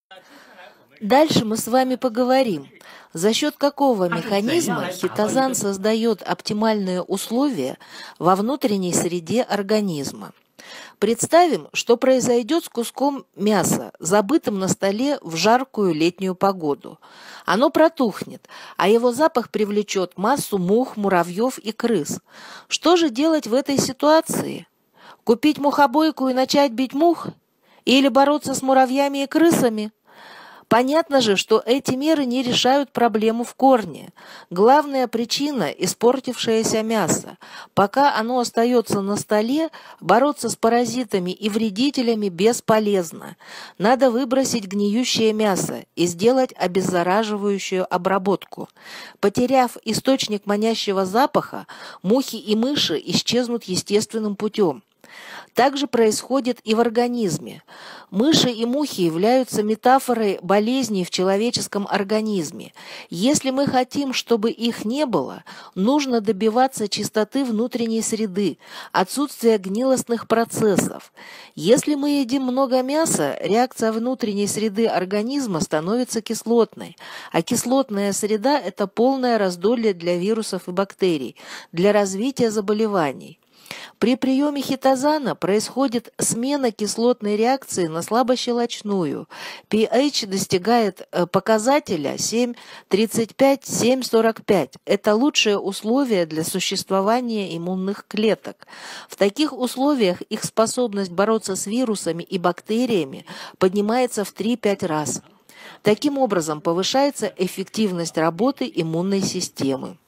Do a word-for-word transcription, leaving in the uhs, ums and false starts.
Дальше мы с вами поговорим, за счет какого механизма хитозан создает оптимальные условия во внутренней среде организма. Представим, что произойдет с куском мяса, забытым на столе в жаркую летнюю погоду. Оно протухнет, а его запах привлечет массу мух, муравьев и крыс. Что же делать в этой ситуации? Купить мухобойку и начать бить мух? Или бороться с муравьями и крысами? Понятно же, что эти меры не решают проблему в корне. Главная причина – испортившееся мясо. Пока оно остается на столе, бороться с паразитами и вредителями бесполезно. Надо выбросить гниющее мясо и сделать обеззараживающую обработку. Потеряв источник манящего запаха, мухи и мыши исчезнут естественным путем. Так же происходит и в организме. Мыши и мухи являются метафорой болезней в человеческом организме. Если мы хотим, чтобы их не было, нужно добиваться чистоты внутренней среды, отсутствия гнилостных процессов. Если мы едим много мяса, реакция внутренней среды организма становится кислотной, а кислотная среда – это полное раздолье для вирусов и бактерий, для развития заболеваний. При приеме хитозана происходит смена кислотной реакции на слабощелочную. pH достигает показателя семь тридцать пять — семь сорок пять. Это лучшие условия для существования иммунных клеток. В таких условиях их способность бороться с вирусами и бактериями поднимается в три-пять раз. Таким образом повышается эффективность работы иммунной системы.